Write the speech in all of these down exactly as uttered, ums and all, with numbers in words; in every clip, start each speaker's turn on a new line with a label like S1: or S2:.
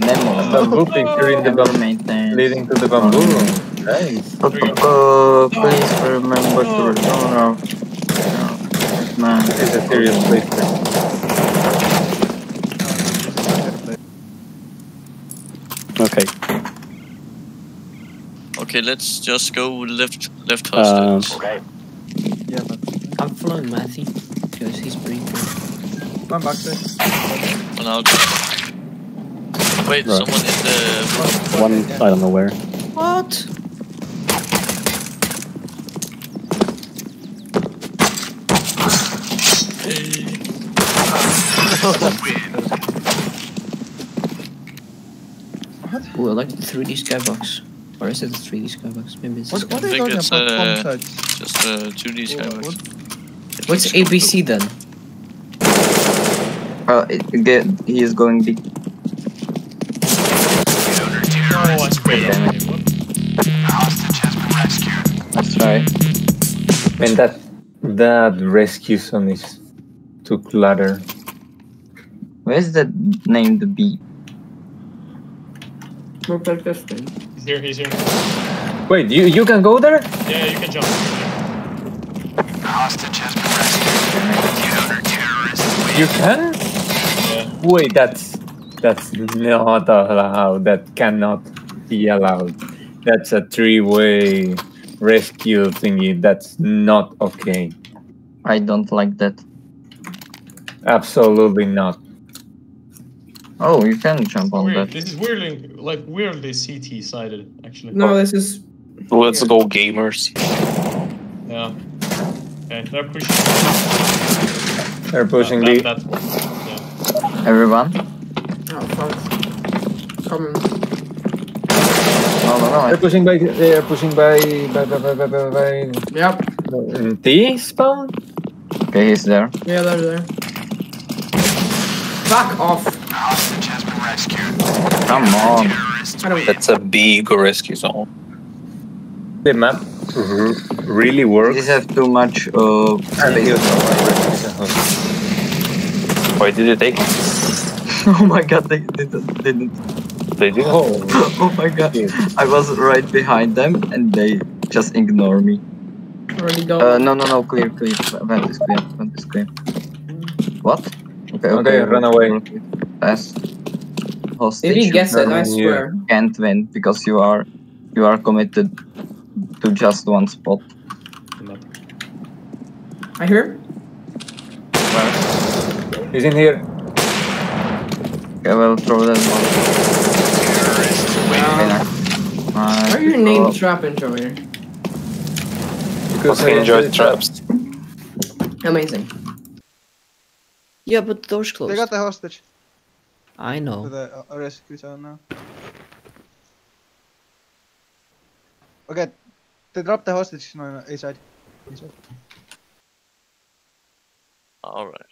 S1: Nemo.
S2: Bamboo picture in the
S1: Never
S2: bamboo,
S1: maintains.
S2: leading to the bamboo. Nice.
S1: Uh, please remember to return our... Man,
S2: This is a serious place.
S3: Okay.
S4: Okay, let's just go left, left
S3: Um,
S4: hostage.
S5: Okay.
S6: Yeah, but
S7: I'm following Matthew because he's pretty good.
S6: come back there.
S4: For now. Wait,
S3: Right.
S4: someone in the.
S3: one, I don't know where.
S7: What? Ooh, I like the three D skybox. Or is it the three D skybox? Maybe it's.
S6: What,
S7: the
S6: what
S4: I
S6: are you
S4: think
S6: talking
S4: it's,
S6: about?
S4: uh,
S6: Palm sides?
S4: Just a two D skybox.
S6: What?
S7: What's A B C then?
S1: uh, it, get, he is going deep.
S5: Oh, I sprayed
S1: Damn
S5: it.
S1: Let's try.
S2: And that that rescue zone is too cluttered.
S1: Where's that named B?
S5: He's here, he's here.
S2: Wait, you you can go there?
S5: Yeah, you can jump.
S2: You can?
S5: Yeah.
S2: Wait, that's that's not allowed. That cannot be allowed. That's a three-way rescue thingy. That's not okay.
S1: I don't like that.
S2: Absolutely not.
S1: Oh, you can jump on
S5: Weird.
S1: that.
S5: This is weirdly, like, weirdly C T sided, actually.
S8: No, this is.
S3: Let's go, gamers.
S5: Yeah. Okay, they're pushing.
S2: They're pushing
S5: that,
S2: the.
S5: that, that one. Yeah.
S1: Everyone?
S8: Oh, fuck. Coming.
S1: No, no, no.
S2: They're pushing by. They're pushing by. By by by by by. by
S8: Yep.
S2: uh, T spawn.
S1: Okay, he's there.
S8: Yeah, they're there. Fuck off.
S1: Come on.
S8: I don't.
S3: That's a big rescue zone.
S2: The map r- really works.
S1: These have too much uh, space.
S3: Why did you take it?
S1: Oh my god, they didn't. didn't.
S3: They did.
S2: Oh,
S1: Oh my god. I was right behind them and they just ignore me.
S8: Already done.
S1: Uh, no, no, no, clear, clear. Vent is clear, vent is clear. What? Okay,
S2: Okay, run away.
S1: Fast. Hostage.
S8: if he gets it, I
S2: Yeah.
S8: swear.
S1: Can't win because you are you are committed to just one spot.
S8: I hear him.
S2: he's in here.
S1: Okay, well, throw that one. Okay, nice.
S8: Why
S1: Nice.
S8: are your name
S1: Oh,
S8: Trap Enjoyer?
S2: Because
S3: Okay,
S2: I
S3: enjoy
S2: it's-
S3: traps.
S8: Amazing.
S7: Yeah, but the door's
S6: They
S7: closed.
S6: got the hostage
S7: I
S6: to
S7: know.
S6: the uh, rescue zone now. Okay, they dropped the hostage. No, no, A side. A side.
S4: Alright.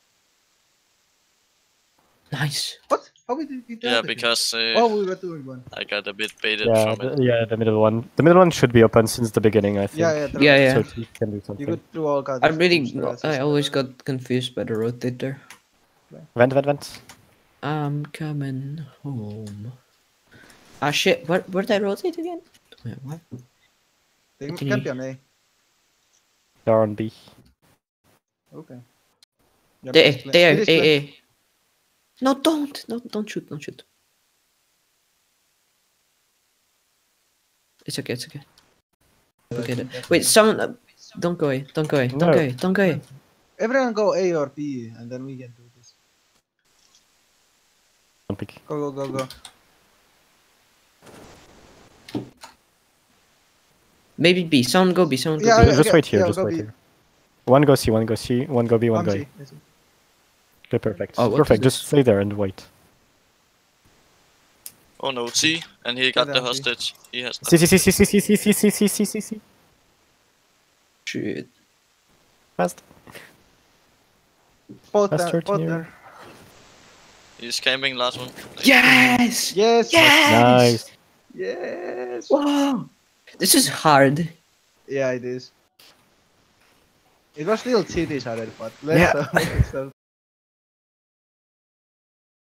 S7: Nice.
S6: What? How did you get
S4: Yeah,
S6: that?
S4: because uh,
S6: Oh, we were doing one.
S4: I got a bit baited
S9: Yeah,
S4: from it.
S9: the, yeah, the middle one. The middle one should be open since the beginning, I think.
S6: Yeah, yeah.
S7: Yeah, yeah.
S9: So he can do
S6: You
S9: something.
S6: could do all kinds
S7: I
S6: of
S7: really,
S6: strats
S7: I
S6: and
S7: always
S6: stuff.
S7: got confused by the rotator.
S9: Vent, vent, vent.
S7: I'm coming home. Ah shit, where, where did I rotate again? Wait, what?
S6: They
S7: Can
S6: can
S7: you-
S6: be on A.
S9: They're on B.
S6: Okay. Yeah,
S7: They,
S6: please play-
S7: they are,
S6: please
S7: A,
S6: play.
S7: A. No, don't, no, don't shoot, don't shoot. It's okay, it's okay. Okay, the- wait, someone, uh, don't go away, don't go away, don't
S9: No.
S7: go away, don't go away.
S6: Everyone go A or B, and then we can do this.
S9: Don't pick.
S6: Go, go, go, go.
S7: Maybe B, someone go B, someone go
S6: Yeah,
S7: B.
S6: okay,
S9: Just
S6: okay,
S9: wait here,
S6: yeah,
S9: just
S6: go
S9: wait
S6: B.
S9: here. One go C, one go C, one go B, one
S6: I'm
S9: go
S6: C,
S9: A.
S6: I see.
S9: Okay, perfect.
S7: Oh, what
S9: perfect,
S7: is
S9: just stay there and wait.
S4: Oh no, see? And he got
S6: Yeah,
S4: the
S6: see.
S4: hostage. He has
S9: C, C, C, C, C, C, C, C, C, C, C, C, C.
S7: Shit.
S9: Fast.
S6: Both
S9: Fast
S6: there,
S9: thirteen
S6: both
S9: here.
S6: there.
S4: He's camping last one.
S7: Yes!
S6: Yes!
S9: Nice.
S6: Yes!
S7: Wow! This is hard.
S6: Yeah, it is. It was still C T sided, but let's
S9: Yeah.
S6: uh, make it so.